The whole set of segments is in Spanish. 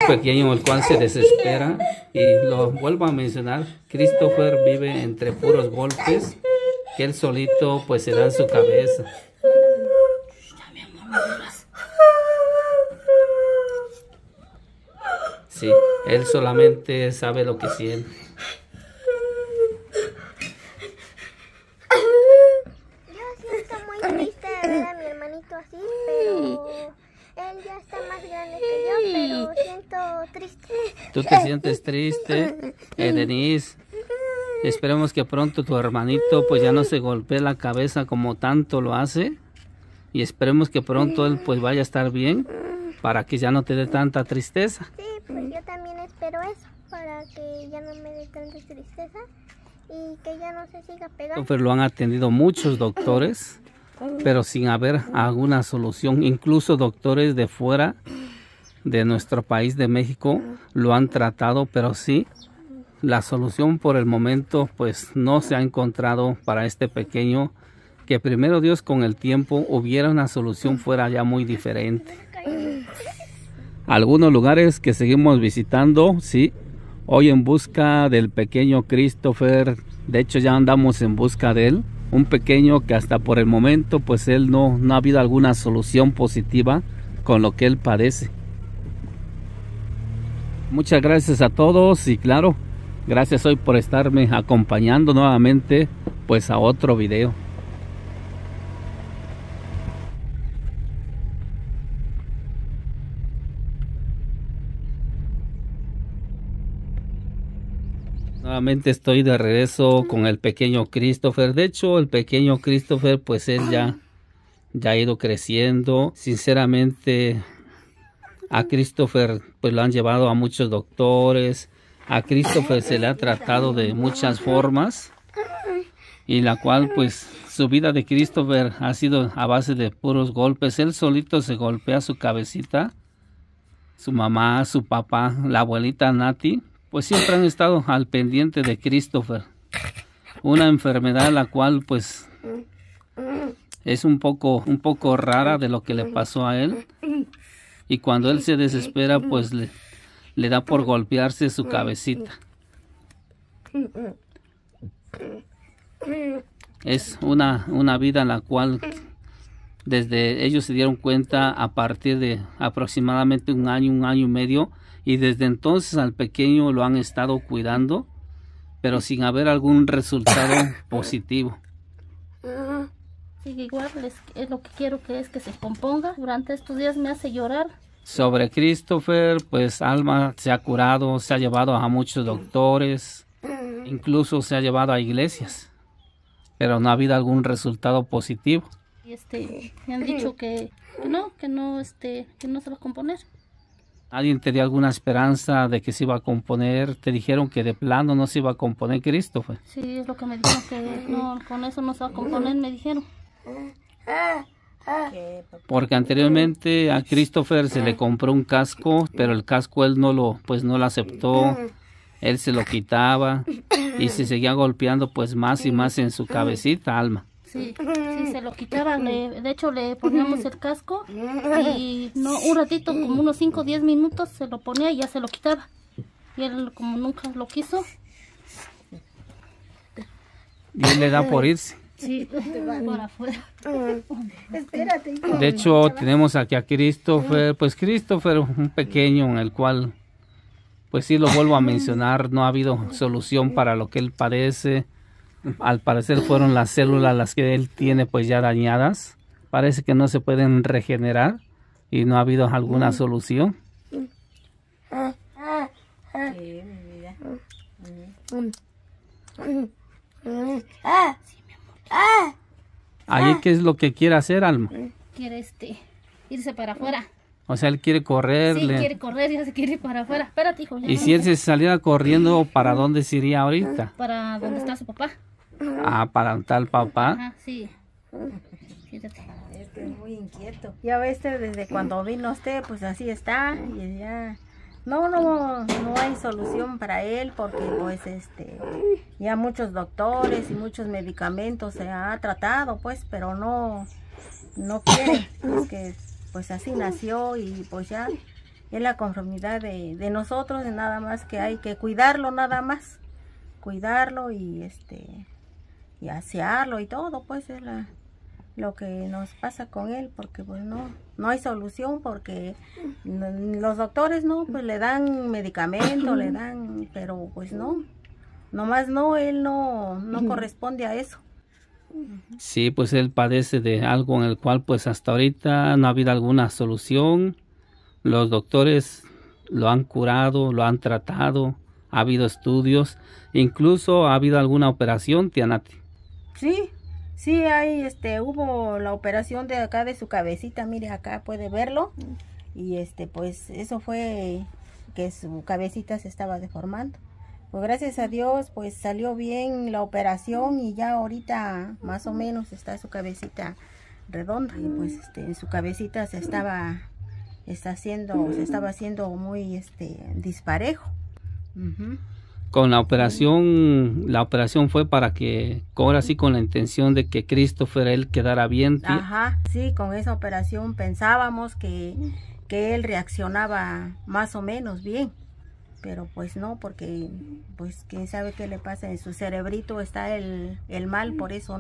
pequeño el cual se desespera, y lo vuelvo a mencionar, Christopher vive entre puros golpes que él solito pues se da en su cabeza. Sí, él solamente sabe lo que siente. Yo siento muy triste de ver a mi hermanito así, pero él ya está más grande que yo, pero siento triste. ¿Tú te sientes triste, Denise? Esperemos que pronto tu hermanito pues ya no se golpee la cabeza como tanto lo hace, y esperemos que pronto él pues vaya a estar bien para que ya no te dé tanta tristeza. Sí, pues yo también espero eso, para que ya no me dé tanta tristeza y que ya no se siga pegando. Pues lo han atendido muchos doctores, pero sin haber alguna solución. Incluso doctores de fuera de nuestro país de México lo han tratado, pero sí, la solución por el momento pues no se ha encontrado para este pequeño, que primero Dios con el tiempo hubiera una solución fuera ya muy diferente. Algunos lugares que seguimos visitando, sí, hoy en busca del pequeño Christopher, de hecho ya andamos en busca de él, un pequeño que hasta por el momento pues él no ha habido alguna solución positiva con lo que él padece. Muchas gracias a todos y claro, gracias hoy por estarme acompañando nuevamente pues a otro video. Nuevamente estoy de regreso con el pequeño Christopher. De hecho, el pequeño Christopher, pues él ya ha ido creciendo. Sinceramente, a Christopher pues lo han llevado a muchos doctores. A Christopher se le ha tratado de muchas formas, y la cual pues su vida de Christopher ha sido a base de puros golpes. Él solito se golpea su cabecita. Su mamá, su papá, la abuelita Nati, pues siempre han estado al pendiente de Christopher. Una enfermedad la cual pues es un poco rara de lo que le pasó a él. Y cuando él se desespera pues le da por golpearse su cabecita. Es una vida en la cual desde ellos se dieron cuenta a partir de aproximadamente un año y medio, y desde entonces al pequeño lo han estado cuidando, pero sin haber algún resultado positivo. Sí, igual es lo que quiero que se componga. Durante estos días me hace llorar. Sobre Christopher, pues Alma se ha curado, se ha llevado a muchos doctores, incluso se ha llevado a iglesias, pero no ha habido algún resultado positivo. Y me han dicho que no se va a componer. ¿Alguien te dio alguna esperanza de que se iba a componer? ¿Te dijeron que de plano no se iba a componer Christopher? Sí, es lo que me dijeron, que no, con eso no se va a componer, me dijeron. Porque anteriormente a Christopher se le compró un casco, pero el casco él no lo aceptó. Él se lo quitaba y se seguía golpeando pues más y más en su cabecita, Alma. Sí, se lo quitaba. De hecho le poníamos el casco y un ratito, como unos 5 o 10 minutos se lo ponía y ya se lo quitaba. Y él como nunca lo quiso. Y él le da por irse. Sí, para afuera. Espérate. De hecho tenemos aquí a Christopher, pues Christopher, un pequeño en el cual, pues sí lo vuelvo a mencionar, no ha habido solución para lo que él padece. Al parecer fueron las células las que él tiene pues ya dañadas. Parece que no se pueden regenerar y no ha habido alguna solución. Ahí, ¿qué es lo que quiere hacer, Alma? Quiere irse para afuera. O sea, él quiere correr. Sí, quiere correr, ya se quiere ir para afuera. Espérate, hijo. ¿Y si él se saliera corriendo, para dónde se iría ahorita? Para donde está su papá. Ah, para tal papá. Ajá, sí. Fíjate. Es muy inquieto. Ya ves, desde cuando vino usted, pues así está. Y ya no hay solución para él, porque pues ya muchos doctores y muchos medicamentos se ha tratado, pues, pero no quiere. Es que pues así nació y pues ya es la conformidad de nosotros, de nada más que hay que cuidarlo, nada más. Cuidarlo y asearlo y todo, pues es lo que nos pasa con él, porque pues no hay solución, porque los doctores pues le dan medicamento, le dan, pero pues nomás él no corresponde a eso. Sí, pues él padece de algo en el cual pues hasta ahorita no ha habido alguna solución. Los doctores lo han curado, lo han tratado, ha habido estudios, incluso ha habido alguna operación, tía Nati. Sí, hay, hubo la operación de acá de su cabecita, mire acá puede verlo, y pues eso fue que su cabecita se estaba deformando. Pues gracias a Dios pues salió bien la operación y ya ahorita más o menos está su cabecita redonda, y pues en su cabecita se estaba haciendo muy disparejo. Con la operación fue para que, ahora sí, con la intención de que Christopher él quedara bien, tía. Ajá, sí, con esa operación pensábamos que él reaccionaba más o menos bien, pero pues no, porque pues quién sabe qué le pasa, en su cerebrito está el mal, por eso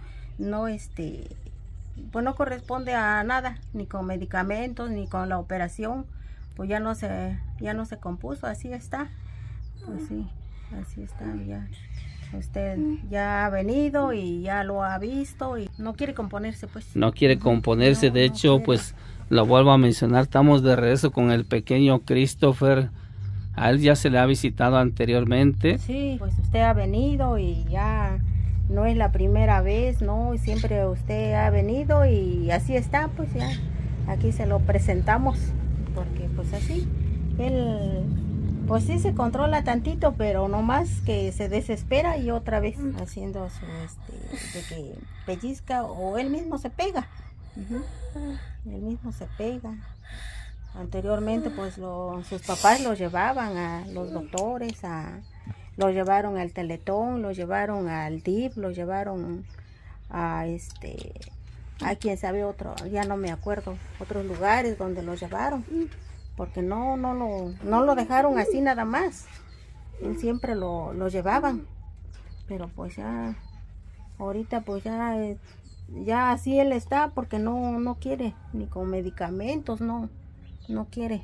pues no corresponde a nada, ni con medicamentos, ni con la operación, pues ya no se compuso, así está. Pues sí, así está, ya. Usted ya ha venido y ya lo ha visto y no quiere componerse, pues. No quiere componerse, de hecho, pues lo vuelvo a mencionar, estamos de regreso con el pequeño Christopher. A él ya se le ha visitado anteriormente. Sí, pues usted ha venido y ya no es la primera vez, ¿no? Siempre usted ha venido y así está, pues ya. Aquí se lo presentamos, porque pues así, él pues sí se controla tantito, pero no más que se desespera y otra vez haciendo su de que pellizca o él mismo se pega. Él mismo se pega. Anteriormente pues sus papás lo llevaban a los doctores, lo llevaron al Teletón, lo llevaron al DIF, lo llevaron a quién sabe otro, ya no me acuerdo, otros lugares donde lo llevaron. Porque no lo dejaron así nada más. Él siempre lo llevaban. Pero pues ya, ahorita pues ya así él está, porque no quiere, ni con medicamentos, no quiere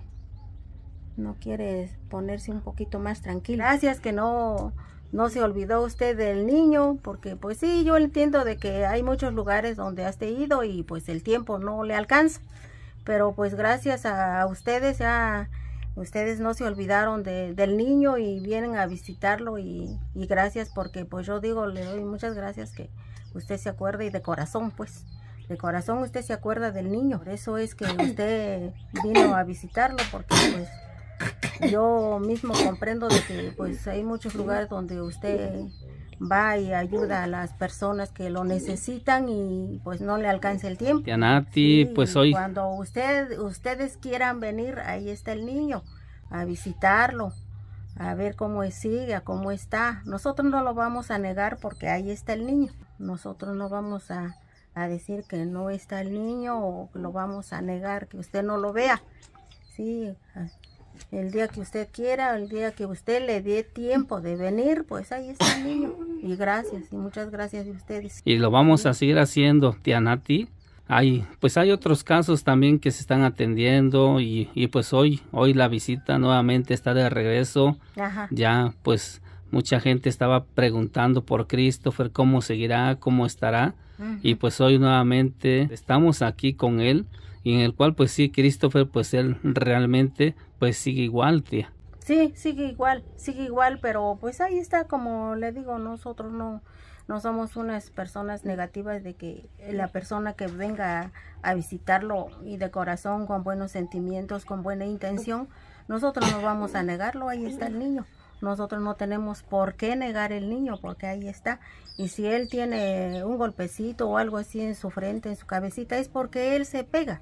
ponerse un poquito más tranquilo. Gracias que no se olvidó usted del niño, porque pues sí, yo entiendo de que hay muchos lugares donde has ido y pues el tiempo no le alcanza. Pero pues gracias a ustedes, ya ustedes no se olvidaron del niño y vienen a visitarlo y gracias, porque pues yo digo, le doy muchas gracias que usted se acuerde, y de corazón, pues, de corazón usted se acuerda del niño. Por eso es que usted vino a visitarlo, porque pues yo mismo comprendo de que pues hay muchos lugares donde usted va y ayuda a las personas que lo necesitan y pues no le alcanza el tiempo. Tía Nati, sí, pues hoy cuando ustedes quieran venir, ahí está el niño, a visitarlo, a ver cómo sigue, a cómo está. Nosotros no lo vamos a negar, porque ahí está el niño. Nosotros no vamos a decir que no está el niño, o lo vamos a negar que usted no lo vea. Sí, el día que usted quiera, el día que usted le dé tiempo de venir, pues ahí está el niño. Y gracias, y muchas gracias de ustedes. Y lo vamos a seguir haciendo, tía Nati. Hay otros casos también que se están atendiendo y pues hoy la visita nuevamente está de regreso. Ajá. Ya pues mucha gente estaba preguntando por Christopher, cómo seguirá, cómo estará. Y pues hoy nuevamente estamos aquí con él, y en el cual pues sí, Christopher, pues él realmente pues sigue igual, tía. Sí, sigue igual, pero pues ahí está, como le digo, nosotros no somos unas personas negativas, de que la persona que venga a visitarlo y de corazón, con buenos sentimientos, con buena intención, nosotros no vamos a negarlo. Ahí está el niño. Nosotros no tenemos por qué negar el niño, porque ahí está. Y si él tiene un golpecito o algo así en su frente, en su cabecita, es porque él se pega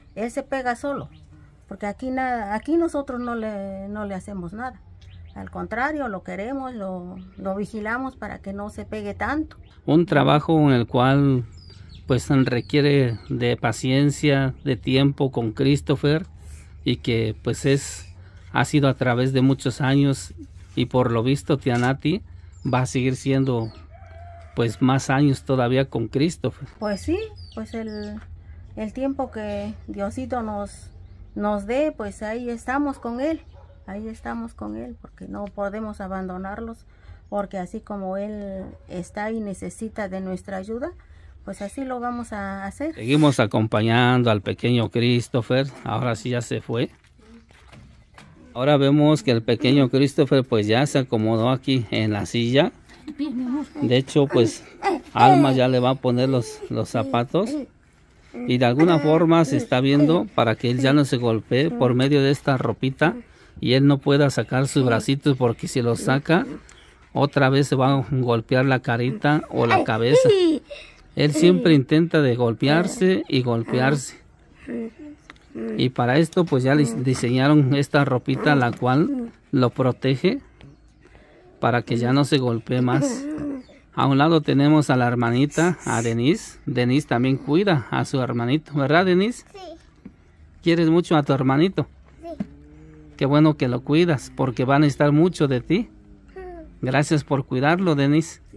solo. Porque aquí nosotros no le hacemos nada. Al contrario, lo queremos, lo vigilamos para que no se pegue tanto. Un trabajo en el cual pues requiere de paciencia, de tiempo con Christopher, y que pues ha sido a través de muchos años, y por lo visto tía Nati va a seguir siendo pues más años todavía con Christopher. Pues sí, pues el tiempo que Diosito nos dé, pues ahí estamos con él, porque no podemos abandonarlos, porque así como él está y necesita de nuestra ayuda, pues así lo vamos a hacer. Seguimos acompañando al pequeño Christopher, ahora sí ya se fue. Ahora vemos que el pequeño Christopher pues ya se acomodó aquí en la silla. De hecho pues Alma ya le va a poner los zapatos. Y de alguna forma se está viendo para que él ya no se golpee por medio de esta ropita. Y él no pueda sacar sus bracitos, porque si los saca otra vez se va a golpear la carita o la cabeza. Él siempre intenta de golpearse y golpearse. Y para esto pues ya les diseñaron esta ropita, la cual lo protege para que ya no se golpee más. A un lado tenemos a la hermanita, a Denise. Denise también cuida a su hermanito, ¿verdad, Denise? Sí. ¿Quieres mucho a tu hermanito? Sí. Qué bueno que lo cuidas, porque van a estar mucho de ti. Gracias por cuidarlo, Denise. Sí.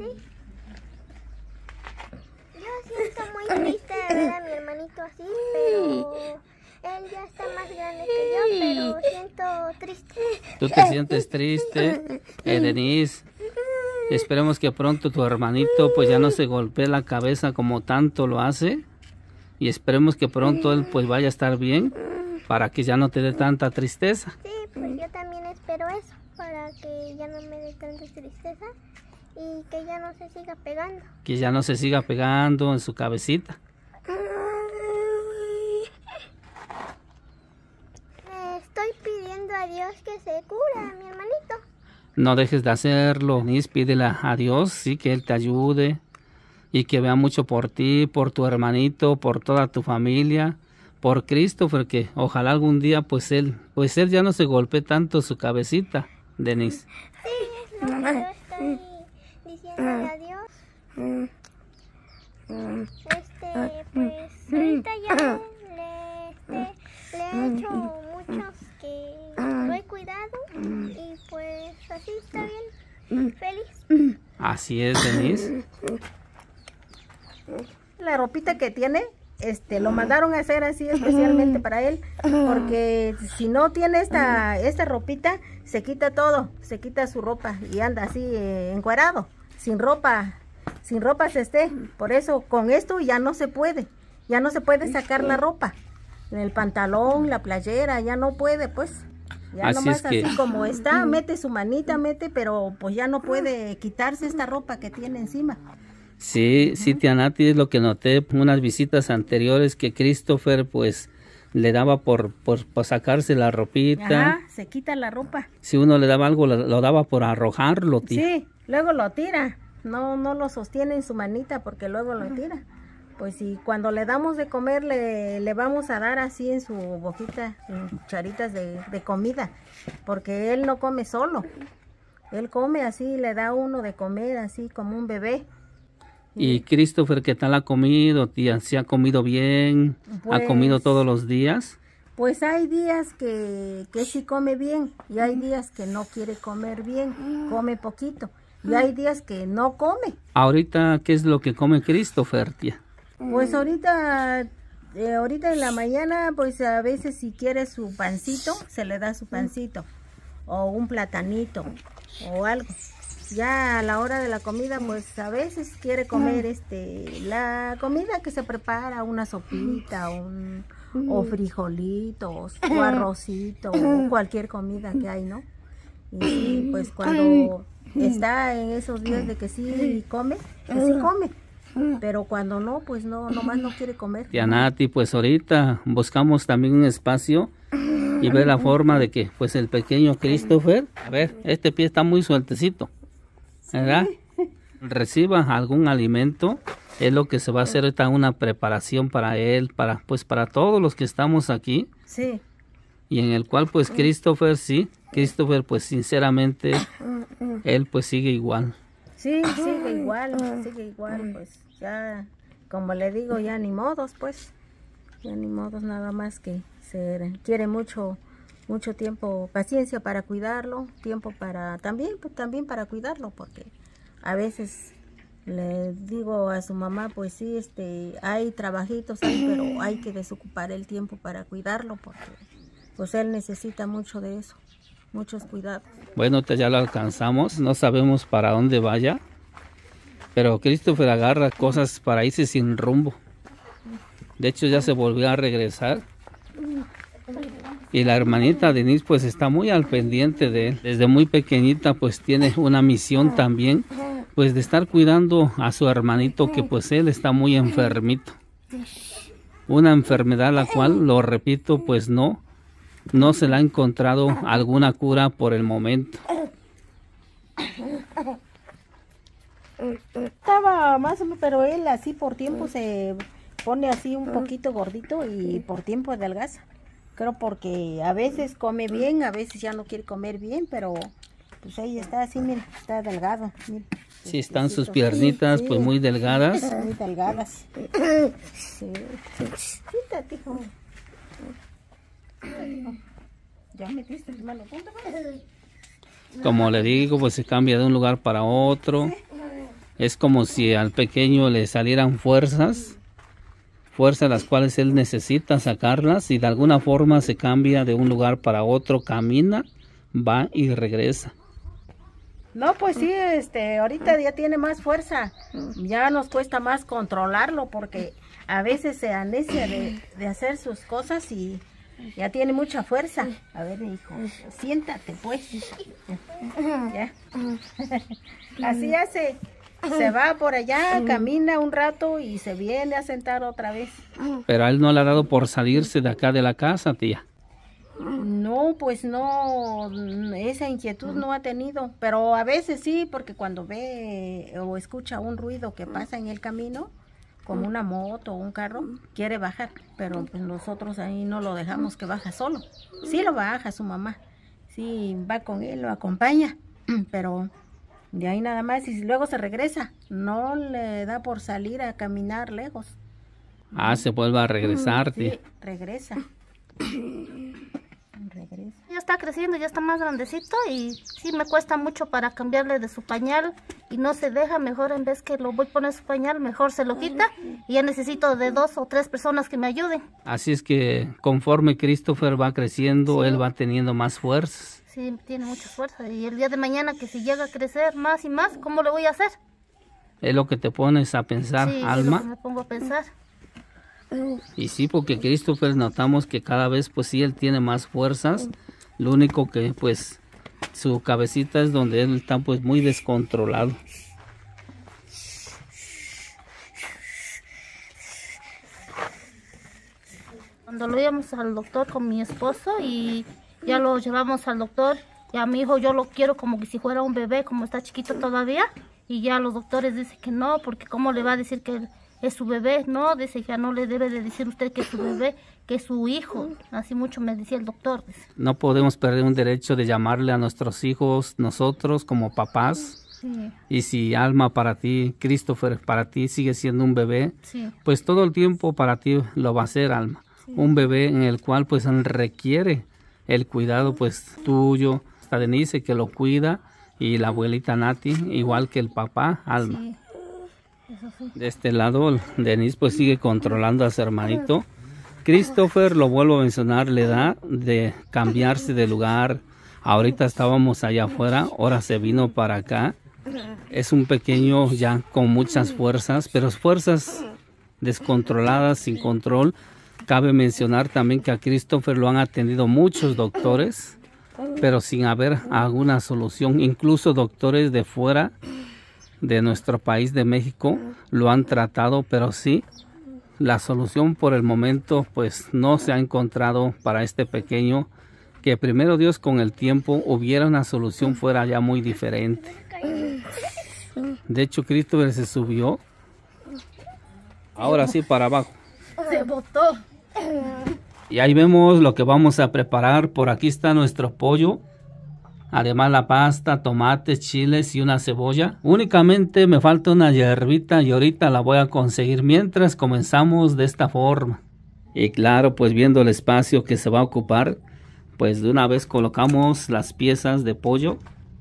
Yo siento muy triste de ver a mi hermanito así, pero él ya está más grande que yo, pero siento triste. Tú te sientes triste, Denise. Esperemos que pronto tu hermanito pues ya no se golpee la cabeza como tanto lo hace. Y esperemos que pronto él pues vaya a estar bien, para que ya no te dé tanta tristeza. Sí, pues yo también espero eso, para que ya no me dé tanta tristeza y que ya no se siga pegando. Que ya no se siga pegando en su cabecita. Estoy pidiendo a Dios que se cure a mi hermanito. No dejes de hacerlo, Denise. Pídele a Dios, sí, que Él te ayude y que vea mucho por ti, por tu hermanito, por toda tu familia, por Christopher, que ojalá algún día pues él ya no se golpee tanto su cabecita, Denise. Sí, es lo que yo estoy diciéndole a Dios. Pues ahorita ya le he hecho muchos que lo he cuidado y pues así está bien, feliz. Así es, Denise. La ropita que tiene, lo mandaron a hacer así especialmente para él, porque si no tiene esta ropita, se quita todo, se quita su ropa y anda así encuerado, sin ropa se esté. Por eso con esto ya no se puede sacar la ropa, el pantalón, la playera, ya no puede, pues. Ya Así nomás es que... así como está, mete su manita, pero pues ya no puede quitarse esta ropa que tiene encima. Sí, tía Nati, es lo que noté en unas visitas anteriores, que Christopher pues le daba por sacarse la ropita. Ajá, se quita la ropa. Si uno le daba algo, lo daba por arrojarlo, tía. Sí, luego lo tira, no lo sostiene en su manita porque luego lo tira. Pues y cuando le damos de comer, le vamos a dar así en su boquita, en cucharitas de comida, porque él no come solo. Él come así, le da uno de comer así como un bebé. ¿Y Christopher qué tal ha comido, tía? ¿Se ha comido bien? Pues, ¿Ha comido todos los días? Pues hay días que sí come bien y hay días que no quiere comer bien, come poquito. Y hay días que no come. Ahorita, ¿qué es lo que come Christopher, tía? Pues ahorita en la mañana, pues a veces si quiere su pancito, se le da su pancito. O un platanito, o algo. Ya a la hora de la comida, pues a veces quiere comer la comida que se prepara, una sopita, o frijolitos, o arrocito, o cualquier comida que hay, ¿no? Y sí, pues cuando está en esos días de que sí come, pues sí come. Pero cuando no, pues no, nomás no quiere comer. Tía Nati, pues ahorita buscamos también un espacio y ver la forma de que pues el pequeño Christopher, a ver, este pie está muy sueltecito, ¿verdad? Reciba algún alimento. Es lo que se va a hacer ahorita, una preparación para él, para todos los que estamos aquí. Sí. Y en el cual pues Christopher pues sinceramente él pues sigue igual. Sí, sigue igual, pues ya, como le digo, ya ni modos, pues, ya ni modos, nada más que Se requiere mucho tiempo, paciencia para cuidarlo, tiempo para también para cuidarlo, porque a veces le digo a su mamá, pues sí, hay trabajitos ahí, pero hay que desocupar el tiempo para cuidarlo, porque pues él necesita mucho de eso, muchos cuidados. Bueno, ya lo alcanzamos, no sabemos para dónde vaya, pero Christopher agarra cosas para irse sin rumbo. De hecho ya se volvió a regresar. Y la hermanita Denise pues está muy al pendiente de él. Desde muy pequeñita pues tiene una misión también, pues de estar cuidando a su hermanito, que pues él está muy enfermito. Una enfermedad la cual, lo repito, pues no se le ha encontrado alguna cura por el momento. Estaba más o menos, pero él así por tiempo se pone así un poquito gordito y por tiempo adelgaza. Creo porque a veces come bien, a veces ya no quiere comer bien, pero pues ahí está así, mira, está delgado. Mira. Sí, están sus piernitas pues muy delgadas. Muy delgadas. Sí. Quítate, hijo. Ya metiste las manos. Como le digo, pues se cambia de un lugar para otro. Es como si al pequeño le salieran fuerzas las cuales él necesita sacarlas, y de alguna forma se cambia de un lugar para otro, camina, va y regresa. No, pues sí, ahorita ya tiene más fuerza, ya nos cuesta más controlarlo porque a veces se anecia de hacer sus cosas y ya tiene mucha fuerza. A ver, hijo, siéntate pues. Ya. Así hace. Se va por allá, camina un rato y se viene a sentar otra vez. Pero a él no le ha dado por salirse de acá de la casa, tía. No, pues no, esa inquietud no ha tenido, pero a veces sí, porque cuando ve o escucha un ruido que pasa en el camino, como una moto o un carro, quiere bajar, pero pues nosotros ahí no lo dejamos que baja solo. Sí lo baja su mamá, sí va con él, lo acompaña, pero de ahí nada más, y luego se regresa, no le da por salir a caminar lejos. Se vuelve a regresar, tía. Sí, regresa. Ya está creciendo, ya está más grandecito y sí me cuesta mucho para cambiarle de su pañal y no se deja. Mejor en vez que lo voy a poner su pañal, mejor se lo quita y ya necesito de 2 o 3 personas que me ayuden. Así es que conforme Christopher va creciendo, él va teniendo más fuerzas. Sí, tiene mucha fuerza y el día de mañana que si llega a crecer más y más, ¿cómo le voy a hacer? Es lo que te pones a pensar, sí, Alma. Es lo que me pongo a pensar. Y sí, porque Christopher notamos que cada vez pues sí él tiene más fuerzas. Lo único que pues su cabecita es donde él está pues muy descontrolado. Cuando lo íbamos al doctor con mi esposo y ya lo llevamos al doctor, y a mi hijo yo lo quiero como que si fuera un bebé, como está chiquito todavía, y ya los doctores dicen que no, porque cómo le va a decir que es su bebé. No, dice, ya no le debe de decir usted que es su bebé, que es su hijo. Así mucho me decía el doctor. Dice. No podemos perder un derecho de llamarle a nuestros hijos nosotros como papás. Sí. Y si Alma para ti, Christopher para ti sigue siendo un bebé, sí, pues todo el tiempo para ti lo va a ser, Alma. Sí. Un bebé en el cual pues requiere el cuidado pues tuyo. Está Denise que lo cuida y la abuelita Nati, igual que el papá, Alma. Sí. Eso sí. De este lado, Denise pues sigue controlando a su hermanito. Christopher, lo vuelvo a mencionar, le da de cambiarse de lugar. Ahorita estábamos allá afuera, ahora se vino para acá. Es un pequeño ya con muchas fuerzas, pero fuerzas descontroladas, sin control. Cabe mencionar también que a Christopher lo han atendido muchos doctores, pero sin haber alguna solución. Incluso doctores de fuera de nuestro país de México lo han tratado, pero sí, la solución por el momento pues no se ha encontrado para este pequeño, que primero Dios con el tiempo hubiera una solución fuera ya muy diferente. De hecho Christopher se subió, ahora sí para abajo. Se botó. Y ahí vemos lo que vamos a preparar. Por aquí está nuestro pollo. Además la pasta, tomates, chiles y una cebolla. Únicamente me falta una hierbita y ahorita la voy a conseguir mientras comenzamos de esta forma. Y claro, pues viendo el espacio que se va a ocupar, pues de una vez colocamos las piezas de pollo.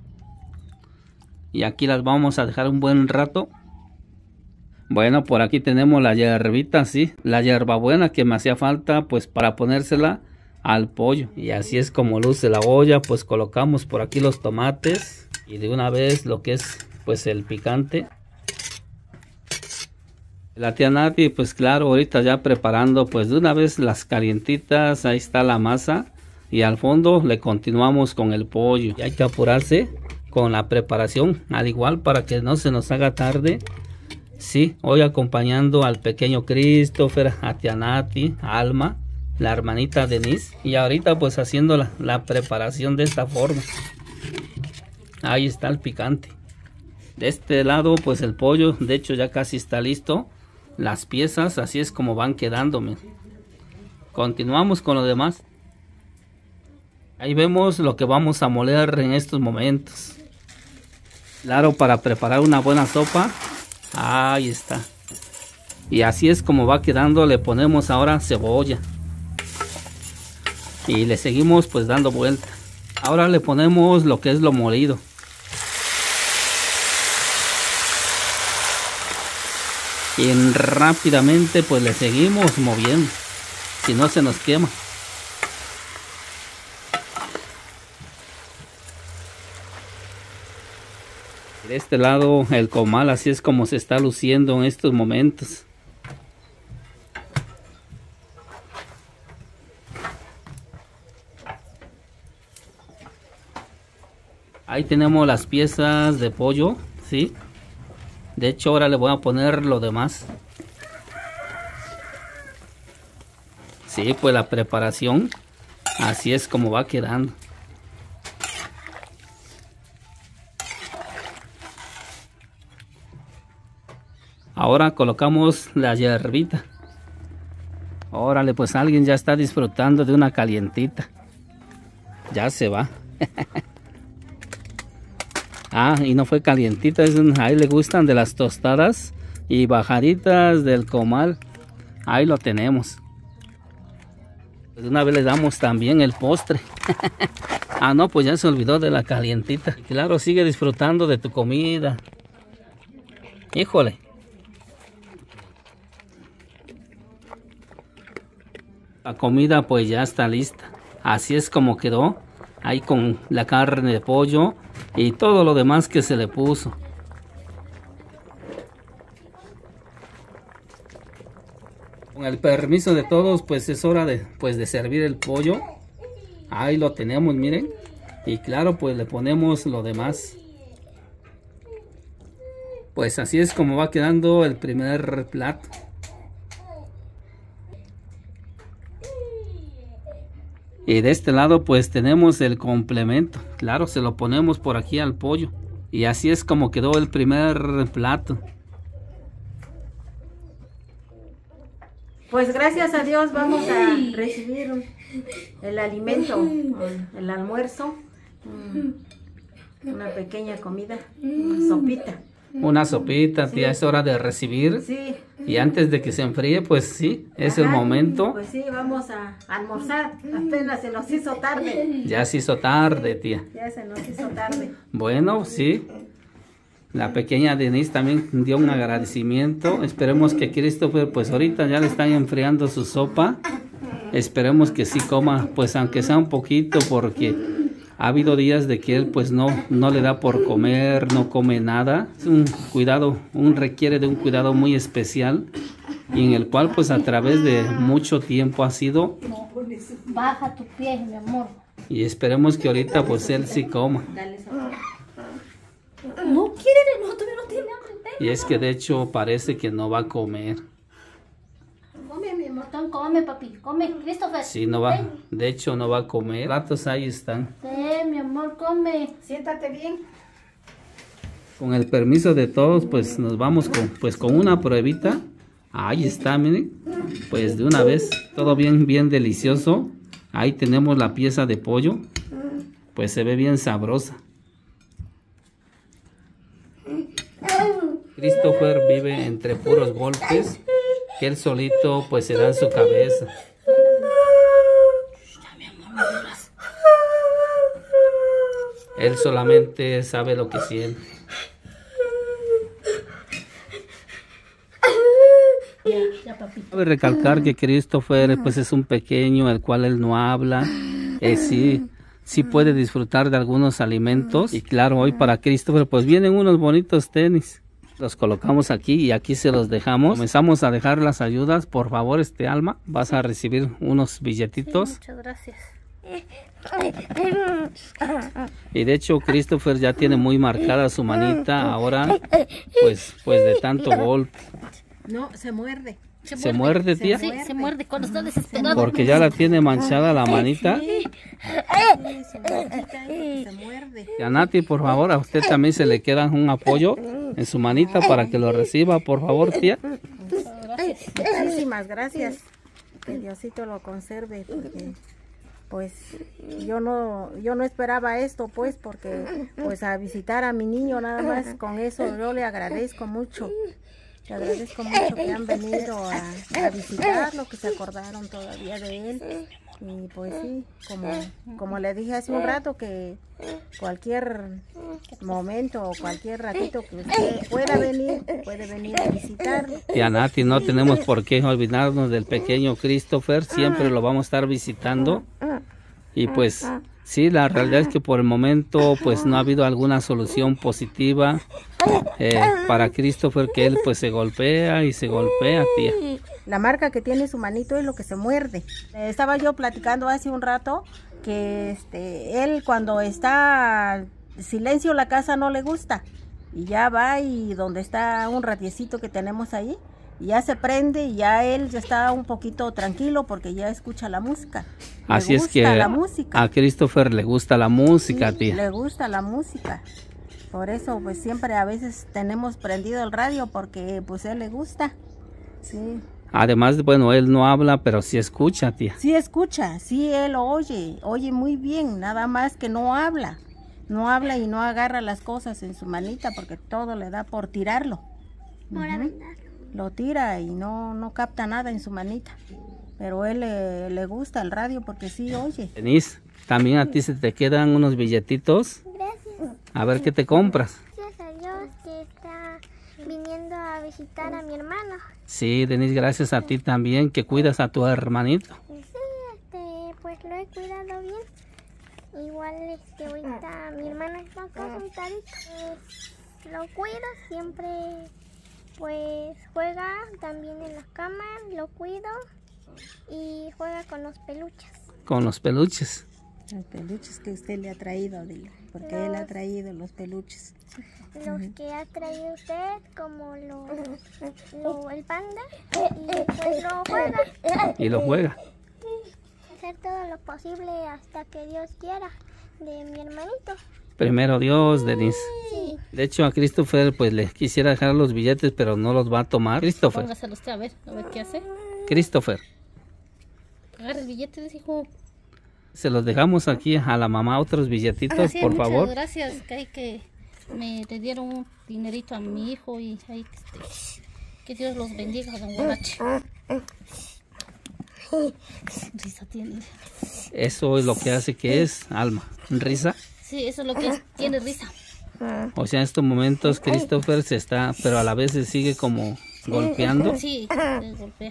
Y aquí las vamos a dejar un buen rato. Bueno, por aquí tenemos la hierbita, sí, la hierbabuena que me hacía falta pues para ponérsela al pollo. Y así es como luce la olla, pues colocamos por aquí los tomates y de una vez lo que es pues el picante. La tía Nati, pues claro, ahorita ya preparando pues de una vez las calientitas, ahí está la masa y al fondo le continuamos con el pollo. Y hay que apurarse con la preparación, al igual para que no se nos haga tarde. Sí, hoy acompañando al pequeño Christopher, a tía Nati, a Alma, la hermanita Denise, y ahorita pues haciendo la preparación de esta forma. Ahí está el picante. De este lado pues el pollo, de hecho ya casi está listo. Las piezas, así es como van quedándome. Continuamos con lo demás. Ahí vemos lo que vamos a moler en estos momentos. Claro, para preparar una buena sopa. Ahí está. Y así es como va quedando. Le ponemos ahora cebolla. Y le seguimos pues dando vuelta. Ahora le ponemos lo que es lo molido. Y rápidamente pues le seguimos moviendo, si no se nos quema. De este lado el comal, así es como se está luciendo en estos momentos. Ahí tenemos las piezas de pollo, ¿sí? De hecho ahora le voy a poner lo demás. Sí, pues la preparación así es como va quedando. Ahora colocamos la hierbita. Órale, pues alguien ya está disfrutando de una calientita. Ya se va. Ah, y no fue calientita, ahí le gustan de las tostadas y bajaditas del comal. Ahí lo tenemos. De una vez le damos también el postre. Ah, no, pues ya se olvidó de la calientita. Claro, sigue disfrutando de tu comida. Híjole. La comida pues ya está lista. Así es como quedó. Ahí con la carne de pollo y todo lo demás que se le puso. Con el permiso de todos, pues es hora de servir el pollo. Ahí lo tenemos, miren. Y claro, pues le ponemos lo demás. Pues así es como va quedando el primer plato. Y de este lado pues tenemos el complemento. Claro, se lo ponemos por aquí al pollo. Y así es como quedó el primer plato. Pues gracias a Dios vamos a recibir el alimento, el almuerzo, una pequeña comida, una sopita. Una sopita, tía, es hora de recibir. Sí. Y antes de que se enfríe, pues sí, es el momento. Pues sí, vamos a almorzar. Apenas se nos hizo tarde. Ya se hizo tarde, tía. Ya se nos hizo tarde. Bueno, sí. La pequeña Denise también dio un agradecimiento. Esperemos que Christopher, pues ahorita ya le están enfriando su sopa. Esperemos que sí coma, pues aunque sea un poquito, porque ha habido días de que él pues no le da por comer, no come nada. Es un cuidado, requiere de un cuidado muy especial y en el cual pues a través de mucho tiempo ha sido. Baja tu pie, mi amor. Y esperemos que ahorita pues él sí coma. No quiere, no, todavía no tiene hambre. Y es que de hecho parece que no va a comer. Come, mi amor, come, papi, come, Christopher. Sí, no va, de hecho no va a comer. Platos ahí están. Mi amor, come. Siéntate bien. Con el permiso de todos, pues nos vamos con una pruebita. Ahí está, miren. Pues de una vez, todo bien delicioso. Ahí tenemos la pieza de pollo. Pues se ve bien sabrosa. Christopher vive entre puros golpes. que él solito pues se da en su cabeza. Él solamente sabe lo que siente. Cabe recalcar que Christopher pues es un pequeño el cual él no habla, sí puede disfrutar de algunos alimentos. Y claro, hoy para Christopher pues vienen unos bonitos tenis. Los colocamos aquí y aquí se los dejamos. Comenzamos a dejar las ayudas. Por favor, Alma, vas a recibir unos billetitos. Sí, muchas gracias. Y de hecho Christopher ya tiene muy marcada su manita ahora, pues de tanto golpe. No, se muerde. ¿Se muerde, tía? Sí, se muerde cuando está desesperado. Porque ya la tiene manchada la manita. Se muerde. Y a Nati, por favor, a usted también se le queda un apoyo en su manita para que lo reciba, por favor, tía. Muchísimas gracias. Que Diosito lo conserve, porque pues yo no esperaba esto, pues, porque pues a visitar a mi niño nada más con eso yo le agradezco mucho. Le agradezco mucho que han venido a visitarlo, que se acordaron todavía de él. Y pues sí, como le dije hace un rato, que cualquier momento o cualquier ratito que usted puede venir a visitarlo. Y a Nati, no tenemos por qué olvidarnos del pequeño Christopher, siempre lo vamos a estar visitando. Y pues sí, la realidad es que por el momento pues no ha habido alguna solución positiva para Christopher, que él pues se golpea, tía. La marca que tiene su manito es lo que se muerde. Estaba yo platicando hace un rato que él cuando está silencio la casa no le gusta. Y ya va y donde está un ratiecito que tenemos ahí, y ya se prende y ya él ya está un poquito tranquilo porque ya escucha la música. Así es que a Christopher le gusta la música, sí, tía. Le gusta la música. Por eso pues siempre a veces tenemos prendido el radio porque pues a él le gusta. Sí. Además, bueno, él no habla, pero sí escucha, tía. Sí escucha, sí él oye muy bien, nada más que no habla. No habla y no agarra las cosas en su manita porque todo le da por tirarlo. Por aventarlo. Lo tira y no capta nada en su manita. Pero él le gusta el radio porque sí oye. Denise, también a ti se te quedan unos billetitos. Gracias. A ver qué te compras. Gracias a Dios que está viniendo a visitar a mi hermano. Sí, Denise, gracias a ti también que cuidas a tu hermanito. Sí, pues lo he cuidado bien. Igual ahorita mi hermano está acá sentadito. Pues, lo cuido siempre. Pues juega también en la cama, lo cuido y juega con los peluches. Con los peluches. Los peluches que usted le ha traído, dile, porque él ha traído los peluches. Los que ha traído usted, como el panda, y pues lo juega. Y lo juega. Hacer todo lo posible hasta que Dios quiera de mi hermanito. Primero Dios, Denise. Sí. De hecho a Christopher pues le quisiera dejar los billetes, pero no los va a tomar. Christopher. Póngaselo usted a ver qué hace. Christopher. Agarra el billete, hijo. Se los dejamos aquí a la mamá, otros billetitos, Sí, por muchas favor. Gracias, que me le dieron un dinerito a mi hijo y ahí que Dios los bendiga, don Guarache. Risa tiene. Eso es lo que hace que es Alma. ¿Risa? Sí, eso es lo que es, tiene risa. O sea, en estos momentos Christopher se está, pero a la vez se sigue como golpeando. Sí, le golpea.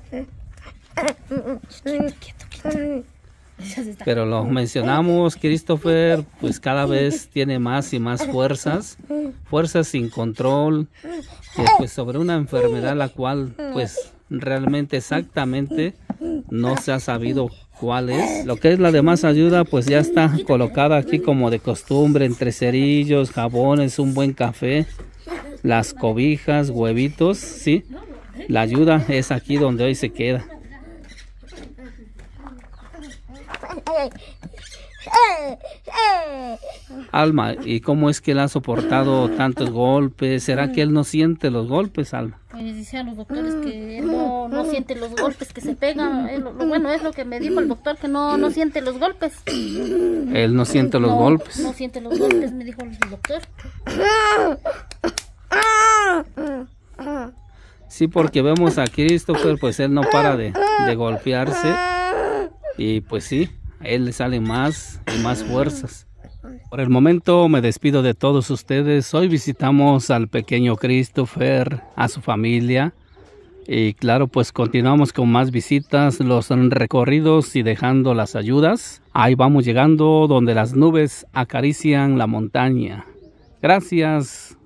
Quieto. Pero lo mencionamos, Christopher, pues cada vez tiene más y más fuerzas sin control, pues sobre una enfermedad la cual pues realmente exactamente no se ha sabido cuál es. Lo que es la demás ayuda pues ya está colocada aquí como de costumbre, entre cerillos, jabones, un buen café, las cobijas, huevitos, sí. La ayuda es aquí donde hoy se queda. Alma, ¿y cómo es que él ha soportado tantos golpes? ¿Será que él no siente los golpes, Alma? Pues dicen los doctores que él no siente los golpes que se pegan. Bueno, es lo que me dijo el doctor, que no siente los golpes. Él no siente los golpes. No siente los golpes, me dijo el doctor. Sí, porque vemos a Christopher, pues él no para de golpearse. Y pues sí, a él le salen más y más fuerzas. Por el momento me despido de todos ustedes. Hoy visitamos al pequeño Christopher, a su familia. Y claro, pues continuamos con más visitas, los recorridos y dejando las ayudas. Ahí vamos llegando donde las nubes acarician la montaña. Gracias.